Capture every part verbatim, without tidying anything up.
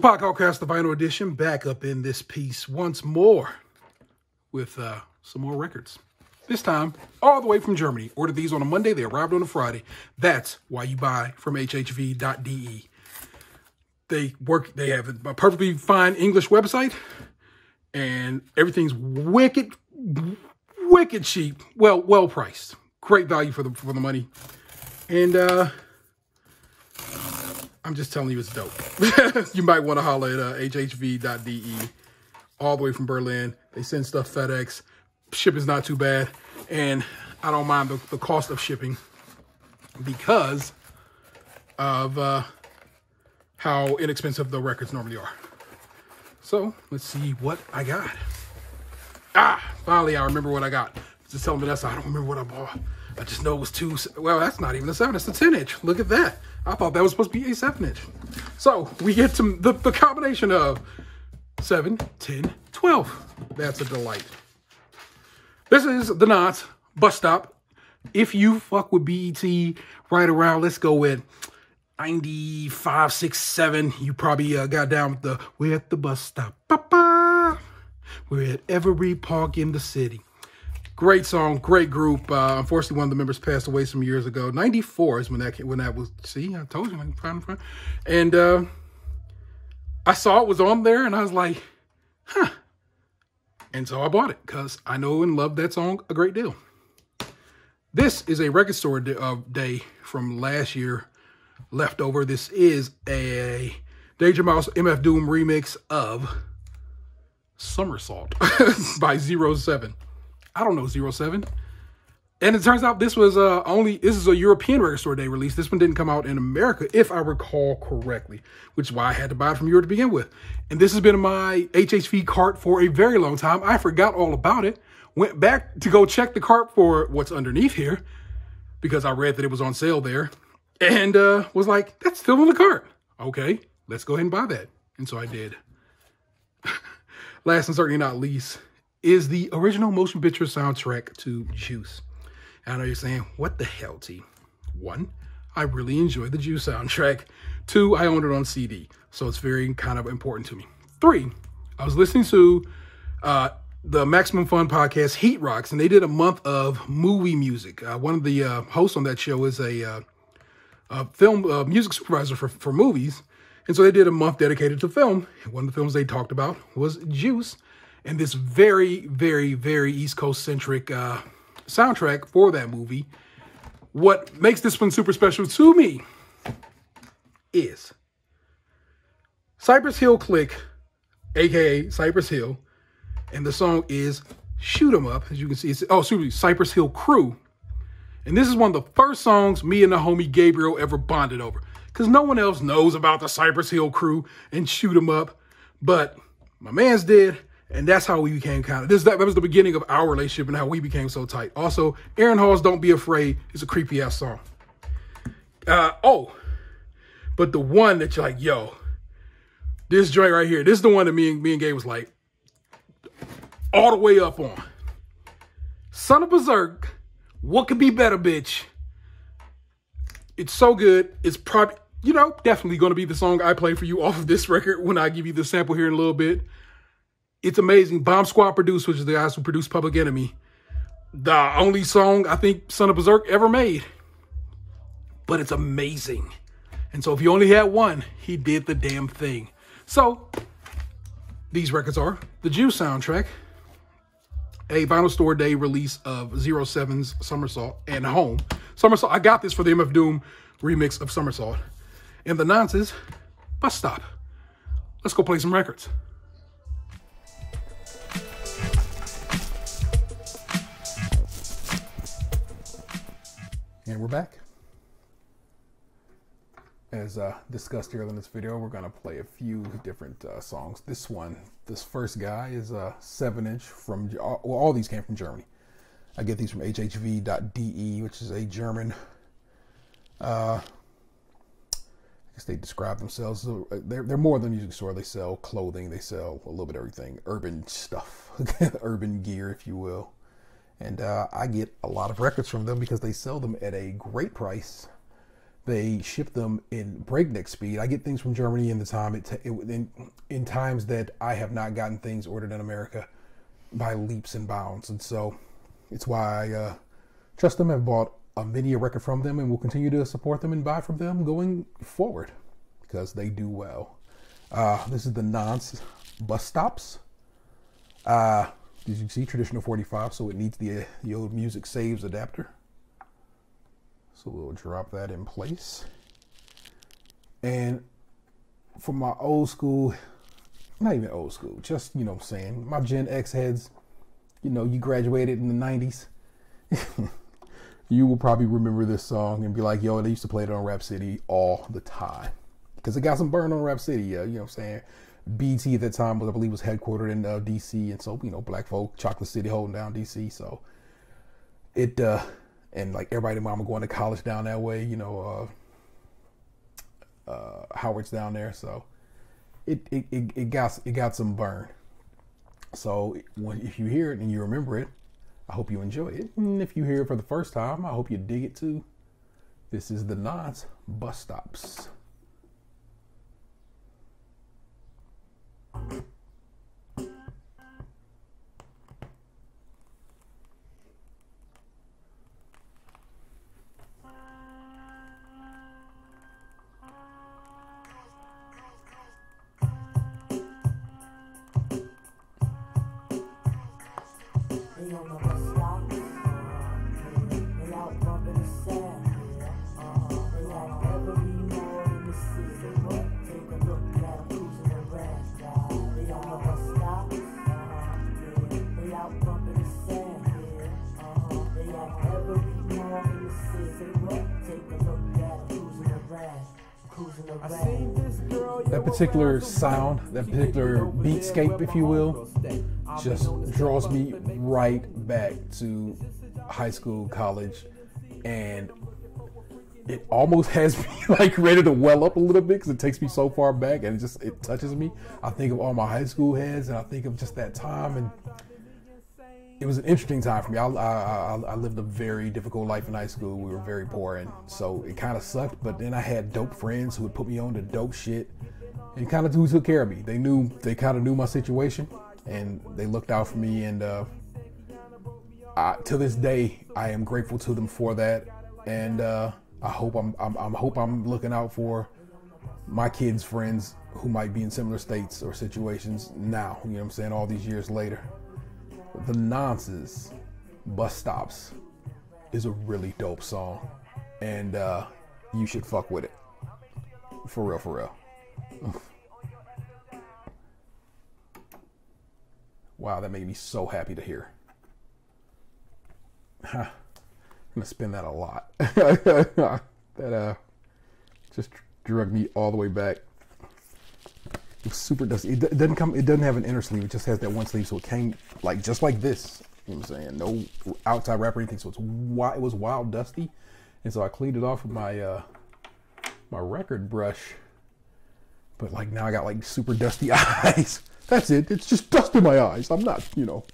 Podcast, the vinyl edition, back up in this piece once more with uh, some more records. This time, all the way from Germany. Ordered these on a Monday, they arrived on a Friday. That's why you buy from H H V dot D E. They work, they have a perfectly fine English website, and everything's wicked, wicked cheap. Well, well priced. Great value for the for the money. And uh, I'm just telling you, it's dope. You might want to holler at uh, H H V dot D E, all the way from Berlin. They send stuff FedEx. Shipping's not too bad, and I don't mind the, the cost of shipping because of uh, how inexpensive the records normally are. So let's see what I got. Ah, finally I remember what I got. Just telling me that's, I don't remember what I bought. I just know it was two, well, that's not even a seven, it's a ten inch. Look at that. I thought that was supposed to be a seven inch. So we get to the, the combination of seven, ten, twelve. That's a delight. This is the Nonce Bus Stop. If you fuck with B E T right around, let's go with ninety-five, six, seven. You probably uh, got down with the, we're at the bus stop. Ba-ba. We're at every park in the city. Great song, great group. Uh, unfortunately, one of the members passed away some years ago. ninety-four is when that came, when that was. See, I told you, I can find it. And uh, I saw it was on there, and I was like, huh. And so I bought it because I know and love that song a great deal. This is a record store day, uh, day from last year, leftover. This is a Danger Mouse M F Doom remix of Somersault by zero seven. I don't know zero seven. And it turns out this was uh, only, this is a European record store day release. This one didn't come out in America, if I recall correctly, which is why I had to buy it from Europe to begin with. And this has been in my H H V cart for a very long time. I forgot all about it. Went back to go check the cart for what's underneath here because I read that it was on sale there. And uh, was like, that's still in the cart. Okay, let's go ahead and buy that. And so I did. Last and certainly not least is the original motion picture soundtrack to Juice. I know you're saying, what the hell, T? One, I really enjoy the Juice soundtrack. Two, I own it on C D, so it's very kind of important to me. Three, I was listening to uh, the Maximum Fun podcast, Heat Rocks, and they did a month of movie music. Uh, one of the uh, hosts on that show is a, uh, a film uh, music supervisor for, for movies, and so they did a month dedicated to film. One of the films they talked about was Juice, and this very, very, very East Coast-centric uh, soundtrack for that movie. What makes this one super special to me is Cypress Hill Click, aka Cypress Hill, and the song is Shoot 'Em Up. As you can see, it's, oh, excuse me, Cypress Hill Crew. And this is one of the first songs me and the homie Gabriel ever bonded over, because no one else knows about the Cypress Hill Crew and Shoot 'Em Up, but my man's did. And that's how we became kind of, this that was the beginning of our relationship and how we became so tight. Also, Aaron Hall's Don't Be Afraid is a creepy ass song. Uh, oh, but the one that you're like, yo, this joint right here, this is the one that me and, me and Gabe was like, all the way up on. Son of Berserk, what could be better, bitch? It's so good. It's probably, you know, definitely going to be the song I play for you off of this record when I give you the sample here in a little bit. It's amazing. Bomb Squad produced, which is the guys who produced Public Enemy. The only song I think Son of Berserk ever made. But it's amazing. And so if you only had one, he did the damn thing. So these records are the Juice soundtrack, a vinyl store day release of zero seven's Somersault, and Home. Somersault, I got this for the M F Doom remix of Somersault. And the Nonce's Bus Stop. Let's go play some records. And we're back. As uh, discussed earlier in this video, we're going to play a few different uh, songs. This one, this first guy is a seven inch from, well, all these came from Germany. I get these from H H V dot D E, which is a German, uh, I guess they describe themselves, they're, they're more than a music store. They sell clothing, they sell a little bit of everything, urban stuff, urban gear, if you will. And uh, I get a lot of records from them because they sell them at a great price they ship them in breakneck speed. I get things from Germany in the time it, it in, in times that I have not gotten things ordered in America by leaps and bounds, and so it's why I uh, trust them. I've bought a many a record from them, and will continue to support them and buy from them going forward because they do well. Uh, this is the Nonce Bus Stops. Uh, as you can see, traditional forty-five, so it needs the, the old music saves adapter. So we'll drop that in place. And for my old school, not even old school, just, you know what I'm saying, my Gen X heads, you know, you graduated in the nineties. You will probably remember this song and be like, yo, they used to play it on Rap City all the time. Because it got some burn on Rap City, uh, you know what I'm saying? B T at that time, was, I believe, was headquartered in uh, D C. And so, you know, black folk, Chocolate City holding down D C. So it, uh, and like everybody and mama going to college down that way, you know, uh, uh, Howard's down there. So it, it, it, it got, it got some burn. So when, if you hear it and you remember it, I hope you enjoy it. And if you hear it for the first time, I hope you dig it too. This is the Nonce Bus Stops. That particular sound, that particular beatscape, if you will, just draws me right back to high school, college, and it almost has me like ready to well up a little bit because it takes me so far back and it just it touches me. I think of all my high school heads and I think of just that time, and it was an interesting time for me. I, I, I lived a very difficult life in high school. We were very poor, and so it kind of sucked. But then I had dope friends who would put me on to dope shit, and kind of who took care of me. They knew, they kind of knew my situation, and they looked out for me. And uh, I, to this day, I am grateful to them for that. And uh, I hope I'm, I'm, I hope I'm looking out for my kids' friends who might be in similar states or situations now. You know what I'm saying? All these years later. The Nonce's Bus Stops is a really dope song, and uh, you should fuck with it. For real, for real. Wow, that made me so happy to hear. I'm gonna spin that a lot. That uh, just drug me all the way back. It's super dusty. It, it doesn't come. It doesn't have an inner sleeve. It just has that one sleeve, so it came like just like this. You know what I'm saying? No outside wrap or anything. So it's wild, it was wild dusty, and so I cleaned it off with my uh, my record brush. But like now I got like super dusty eyes. That's it. It's just dust in my eyes. I'm not, you know.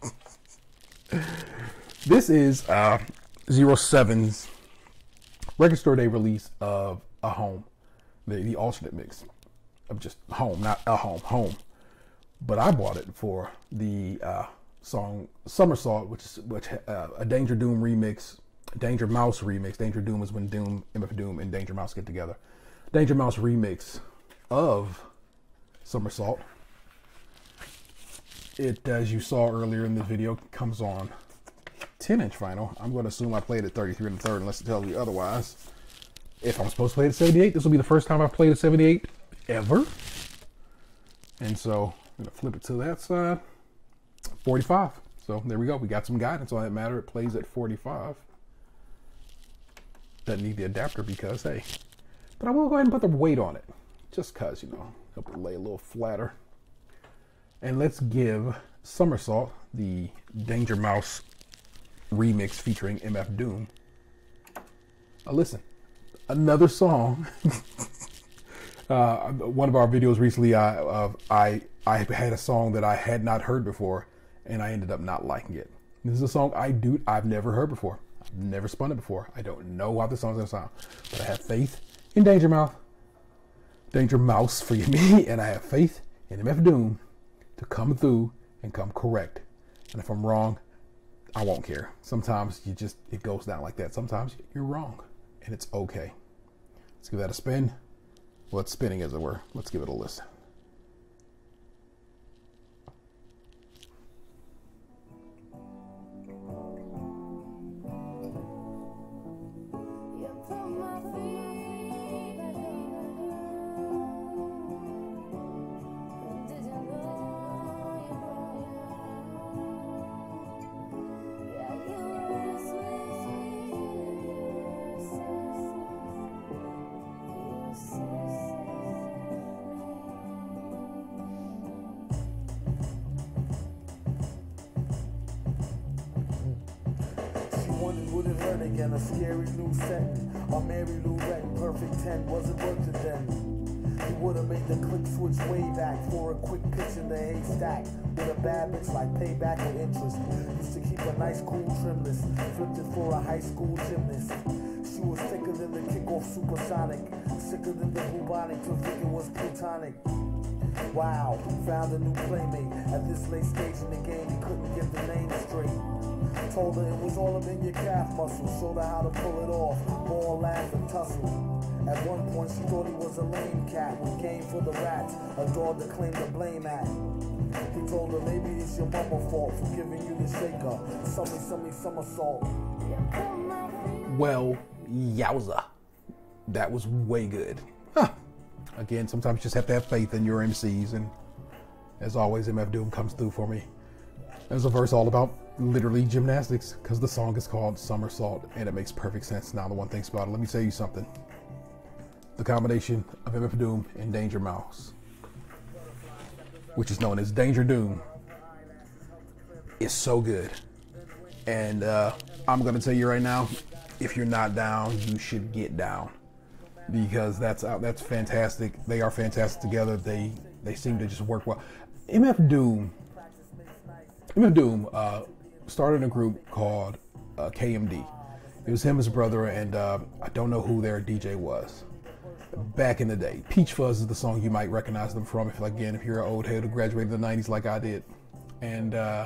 This is uh, zero seven's record store day release of A Home, the the alternate mix. Of just Home, not A Home, Home. But I bought it for the uh, song Somersault, which is which uh, a Danger Doom remix, Danger Mouse remix. Danger Doom is when Doom, M F Doom, and Danger Mouse get together. Danger Mouse remix of Somersault. It, as you saw earlier in the video, comes on ten inch vinyl. I'm going to assume I played it thirty-three and a third, unless it tells me otherwise. If I'm supposed to play it at seventy-eight, this will be the first time I've played at seventy-eight. Ever. And so I'm gonna flip it to that side. forty-five. So there we go. We got some guidance on that matter. It plays at forty-five. Doesn't need the adapter because hey. But I will go ahead and put the weight on it. Just cause, you know, help it lay a little flatter. And let's give Somersault, the Danger Mouse remix featuring M F Doom, a listen. Another song. Uh, one of our videos recently, I, uh, I I had a song that I had not heard before, and I ended up not liking it. This is a song I do I've never heard before. never spun it before. I don't know how this song's gonna sound, but I have faith in Danger Mouth, Danger Mouse, forgive me, and I have faith in M F Doom to come through and come correct. And if I'm wrong, I won't care. Sometimes you just, it goes down like that. Sometimes you're wrong, and it's okay. Let's give that a spin. Well, it's spinning as it were. Let's give it a listen. Would it hurt again? A scary new setting. A Mary Lou Retton, perfect ten, wasn't worth it then. He would have made the click switch way back for a quick pitch in the haystack. With a bad bitch like payback or interest. Used to keep a nice cool trim list. Flipped it for a high school gymnast. She was thicker than the kickoff supersonic. Sicker than the bubonic till thinking was plutonic. Wow, found a new playmate. At this late stage in the game, he couldn't get the name straight. Told her it was all up in your calf muscle. Showed her how to pull it off. Ball, laugh, and tussle. At one point, she thought he was a lame cat with game for the rats. A dog to claim the blame at. He told her maybe it's your mama's fault for giving you the shaker. Summy, summy, somersault. Well, yowza. That was way good. Huh. Again, sometimes you just have to have faith in your M Cs, and as always, M F Doom comes through for me. There's a verse all about literally gymnastics, because the song is called Somersault, and it makes perfect sense now the one thinks about it. Let me tell you something. The combination of M F Doom and Danger Mouse, which is known as Danger Doom, is so good. And uh, I'm going to tell you right now, if you're not down, you should get down. Because that's uh, that's fantastic. They are fantastic together. They they seem to just work well. M F Doom, M F Doom uh, started a group called uh, K M D. It was him, his brother, and uh, I don't know who their D J was. Back in the day, Peach Fuzz is the song you might recognize them from. If again, if you're an old head who graduated in the nineties like I did, and uh,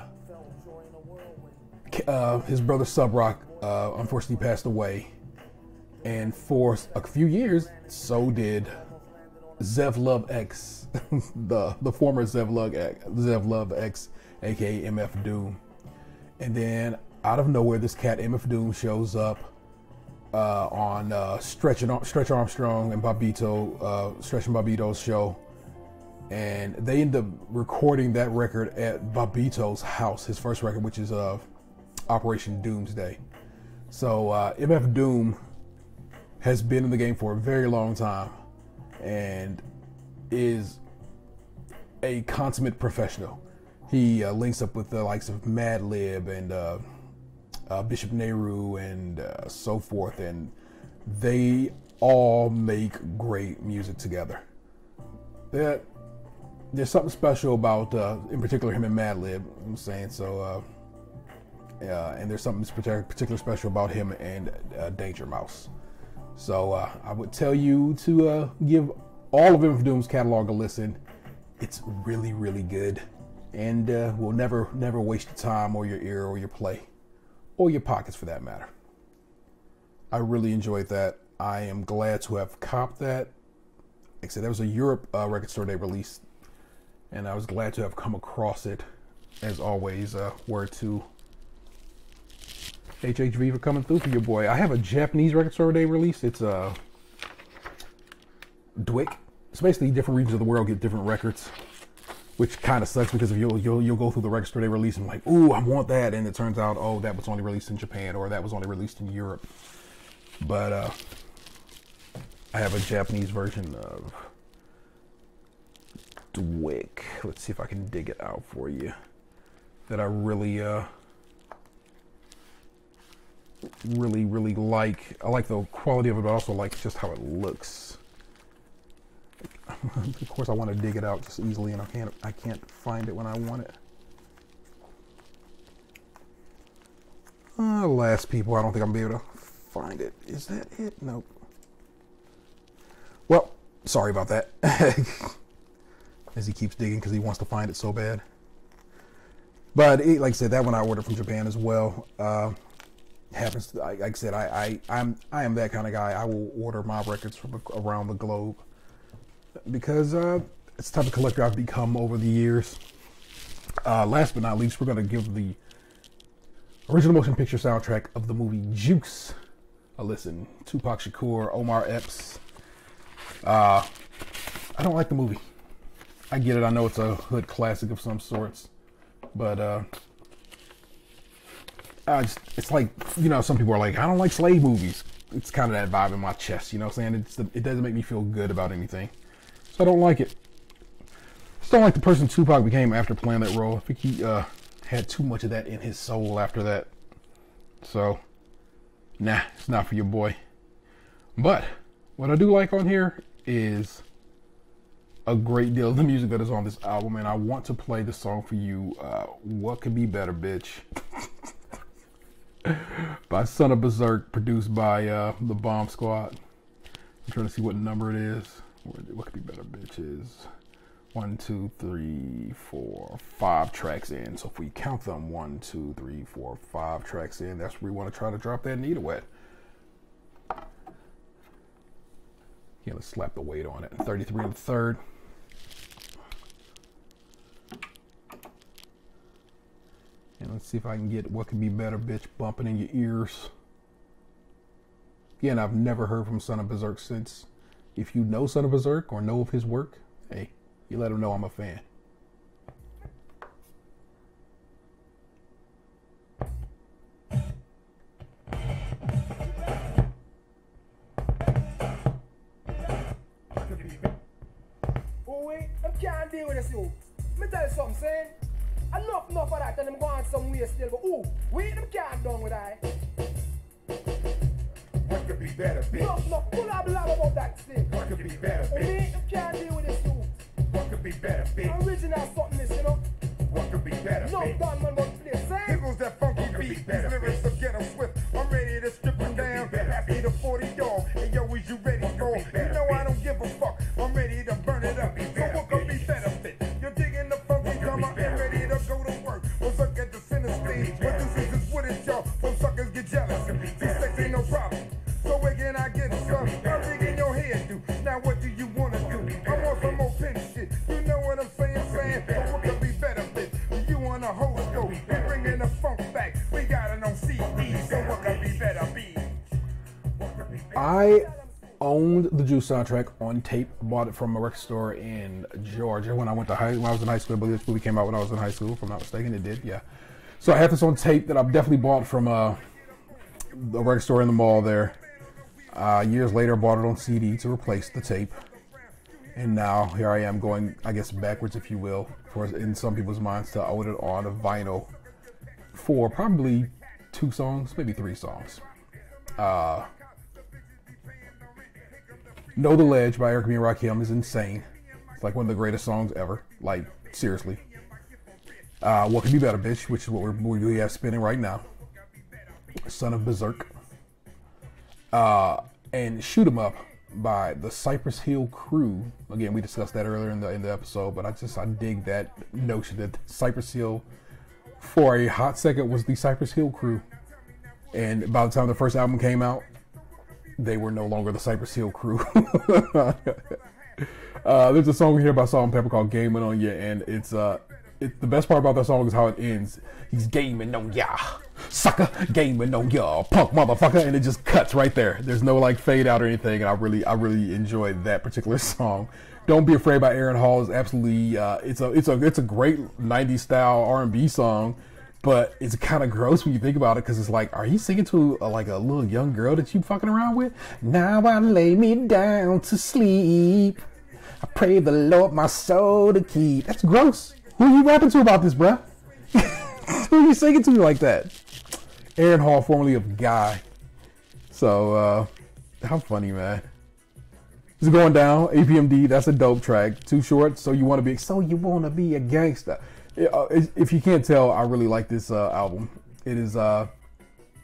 uh, his brother Sub Rock uh, unfortunately passed away. And for a few years, so did Zev Love X, the the former Zev Love X, Zev Love X, aka M F Doom. And then out of nowhere, this cat M F Doom shows up uh, on uh, Stretch and Stretch Armstrong and Bobbito, uh, Stretch and Bobbito's show, and they end up recording that record at Bobbito's house, his first record, which is uh, Operation Doomsday. So uh, M F Doom has been in the game for a very long time and is a consummate professional. He uh, links up with the likes of Madlib and uh, uh, Bishop Nehru and uh, so forth, and they all make great music together. That there's something special about, uh, in particular, him and Madlib. I'm saying so, uh, uh, and there's something particular, particular special about him and uh, Danger Mouse. So uh, I would tell you to uh, give all of M F Doom's catalog a listen. It's really, really good, and uh, will never, never waste your time or your ear or your play, or your pockets for that matter. I really enjoyed that. I am glad to have copped that. Like I said, there was a Europe uh, record store they released, and I was glad to have come across it. As always, uh, word to H H V for coming through for your boy. I have a Japanese record store they released. It's uh, Dwick. It's basically different regions of the world get different records, which kind of sucks because if you'll, you'll you'll go through the record store they release and like, ooh, I want that, and it turns out, oh, that was only released in Japan or that was only released in Europe. But uh, I have a Japanese version of Dwick. Let's see if I can dig it out for you. That I really uh. really really like. I like the quality of it, but I also like just how it looks. Of course I want to dig it out just easily, and I can't I can't find it when I want it. Uh, last people, I don't think I'm gonna be able to find it. Is that it? Nope. Well, sorry about that. As he keeps digging because he wants to find it so bad. But it, like I said, that one I ordered from Japan as well. Uh, happens, to, like I said, I, I, I'm, I am that kind of guy. I will order my records from around the globe because uh, it's the type of collector I've become over the years. Uh, last but not least, we're going to give the original motion picture soundtrack of the movie Juice a listen. Tupac Shakur, Omar Epps. Uh, I don't like the movie. I get it. I know it's a hood classic of some sorts, but uh, I just, it's like, you know, some people are like, I don't like slave movies. It's kind of that vibe in my chest, you know what I'm saying? It's, it doesn't make me feel good about anything, so I don't like it. Just don't like the person Tupac became after playing that role. I think he uh, had too much of that in his soul after that. So, nah, it's not for your boy. But what I do like on here is a great deal of the music that is on this album, and I want to play the song for you. Uh, What Could Be Better, Bitch? By Son of Berserk, produced by uh, the Bomb Squad. I'm trying to see what number it is. What Could Be Better, Bitch is one, two, three, four, five tracks in. So if we count them, one, two, three, four, five tracks in, that's where we want to try to drop that needle at. Yeah, let's slap the weight on it. thirty-three and a third. And let's see if I can get What Could Be Better, Bitch bumping in your ears. Again, I've never heard from Son of Berserk since. If you know Son of Berserk or know of his work, hey, you let him know I'm a fan. Oh wait, I can't deal with this, you. Let me tell you something, saying. Enough, enough of that, and I'm going somewhere still, but ooh, wait, them can't done with that. What could be better, bitch? Enough, enough, pull up, blah about that still. What could be better, Oh, bitch? wait, them can't deal with this, too. What could be better, bitch? Original something, this, you know. What could be better, No bitch? done, man, but play, say. Here goes that funky beat. These lyrics will get 'em swift. I'm ready to strip 'em down. Pass me the forty dog. And yo, is you ready for? You know I don't give a fuck. I'm ready to burn it up. So what could be better, bitch? You're digging the funky drummer and ready to go to work. Well, suck at the center stage. What this is is what it's y'all. Some suckers get jealous. This sex ain't no problem. So again, I get some. I'm digging your head, dude. Now what do you wanna do? I want some more pin shit. You know what I'm saying, saying? But what could be better, bitch? You wanna hold it, go. We bringing the funk back. We got it on C D. So what could be better, bitch? I owned the Juice soundtrack on tape. Bought it from a record store in Georgia when I went to high. When I was in high school, I believe this movie came out when I was in high school. If I'm not mistaken, it did. Yeah. So I have this on tape that I've definitely bought from uh, the record store in the mall there. Uh, years later, I bought it on C D to replace the tape, and now here I am going, I guess, backwards, if you will, for in some people's minds, to own it on a vinyl for probably two songs, maybe three songs. Uh, Know the Ledge by Eric B. and Rakim is insane. It's like one of the greatest songs ever. Like, seriously. Uh, What Could Be Better, Bitch, which is what we're, we have spinning right now. Son of Berserk. Uh, and Shoot 'Em Up by the Cypress Hill Crew. Again, we discussed that earlier in the in the episode, but I just I dig that notion that Cypress Hill, for a hot second, was the Cypress Hill Crew. And by the time the first album came out, they were no longer the Cypress Hill Crew. uh, there's a song here by Salt and Pepper called "Gaming on Ya," and it's uh, it, the best part about that song is how it ends. He's gaming on ya, sucker, gaming on ya, punk motherfucker, and it just cuts right there. There's no like fade out or anything, and I really, I really enjoyed that particular song. "Don't Be Afraid" by Aaron Hall is absolutely, uh, it's a, it's a, it's a great nineties style R and B song. But it's kind of gross when you think about it, because it's like, are you singing to a, like a little young girl that you fucking around with? Now I lay me down to sleep. I pray the Lord my soul to keep. That's gross. Who are you rapping to about this, bruh? Who are you singing to like that? Aaron Hall, formerly of Guy. So, uh, how funny, man. It's going down. A P M D, that's a dope track. Too Short, So You Want to Be, So You Want to Be a Gangsta. If you can't tell, I really like this uh, album. It is uh,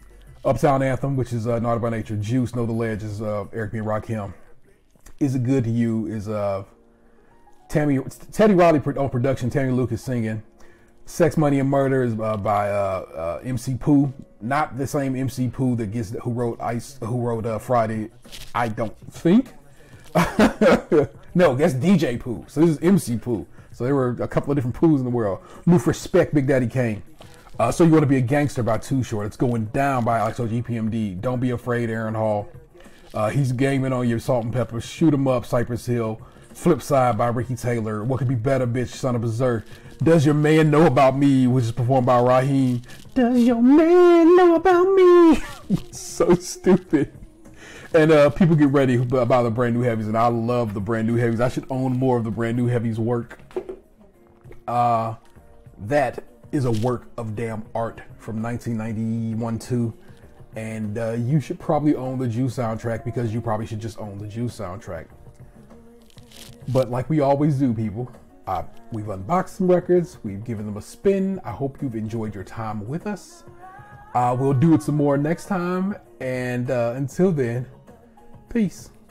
Uptown Anthem, which is uh, Naughty by Nature. Juice, Know the Ledge is uh, Eric B. and Rakim. Is It Good to You is uh, Tammy Teddy Riley on production. Tammy Lucas singing. Sex, Money, and Murder is uh, by uh, uh, M C Pooh. Not the same M C Pooh that gets who wrote Ice, who wrote uh, Friday. I don't think. No, that's D J Pooh. So this is M C Pooh. So there were a couple of different Poohs in the world. Move Respect, Big Daddy Kane. Uh, so You Want to Be a Gangster by Too Short. It's Going Down by X O G P M D. Don't Be Afraid, Aaron Hall. Uh, he's Gaming on Your Salt and Pepper. Shoot 'Em Up, Cypress Hill. Flip Side by Ricky Taylor. What Could Be Better, Bitch, Son of Berserk. Does Your Man Know About Me, which is performed by Raheem. Does your man know about me? So stupid. And uh, people get ready about the brand new heavies, and I love the brand new heavies. I should own more of the brand new heavies work. Uh, that is a work of damn art from nineteen ninety-one too. And uh, you should probably own the Juice soundtrack, because you probably should just own the Juice soundtrack. But like we always do, people, uh, we've unboxed some records. We've given them a spin. I hope you've enjoyed your time with us. Uh, we'll do it some more next time. And uh, until then, peace.